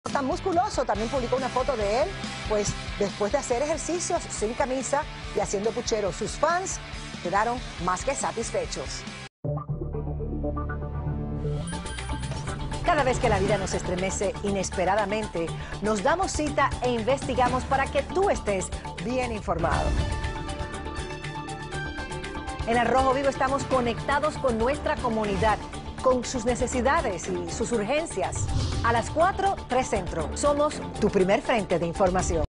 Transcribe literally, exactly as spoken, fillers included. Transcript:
Tan musculoso, también publicó una foto de él, pues después de hacer ejercicios sin camisa y haciendo puchero. Sus fans quedaron más que satisfechos. Cada vez que la vida nos estremece inesperadamente, nos damos cita e investigamos para que tú estés bien informado. En Al Rojo Vivo estamos conectados con nuestra comunidad, con sus necesidades y sus urgencias. A las cuatro, tres Centro. Somos tu primer frente de información.